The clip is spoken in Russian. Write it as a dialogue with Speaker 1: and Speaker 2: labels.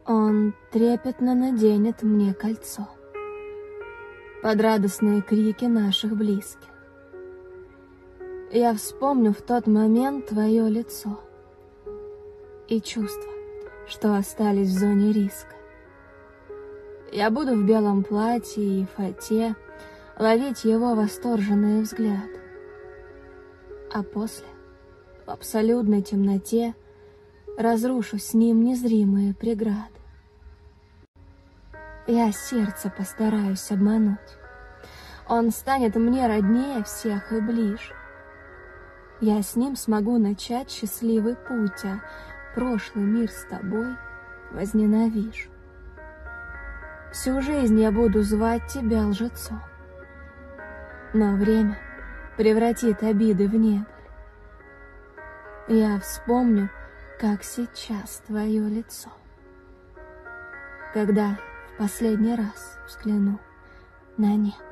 Speaker 1: Он трепетно наденет мне кольцо под радостные крики наших близких. Я вспомню в тот момент твое лицо и чувства, что остались в зоне риска. Я буду в белом платье и фате ловить его восторженные взгляды, а после, в абсолютной темноте, разрушу с ним незримые преграды. Я сердце постараюсь обмануть. Он станет мне роднее всех и ближе. Я с ним смогу начать счастливый путь, а прошлый мир с тобой возненавижу. Всю жизнь я буду звать тебя лжецом, но время превратит обиды в небыль. Я вспомню, как сейчас твое лицо, когда в последний раз взгляну на небо.